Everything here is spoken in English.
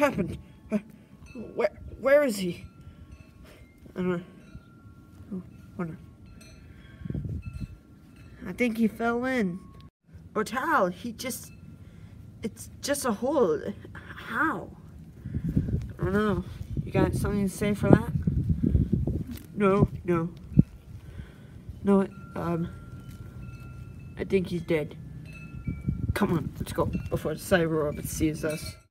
happened? Where is he? I don't know. Oh, hold on. I think he fell in. Or Tal, it's just a hole. How? I don't know. You got something to say for that? No. No, I think he's dead. Come on, let's go before the cyber robot sees us.